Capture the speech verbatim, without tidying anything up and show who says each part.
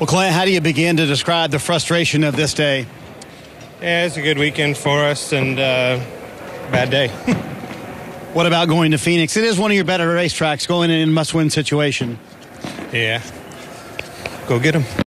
Speaker 1: Well, Clint, how do you begin to describe the frustration of this day?
Speaker 2: Yeah, it's a good weekend for us and uh, bad day.
Speaker 1: What about going to Phoenix? It is one of your better racetracks, going in a must-win situation.
Speaker 2: Yeah. Go get them.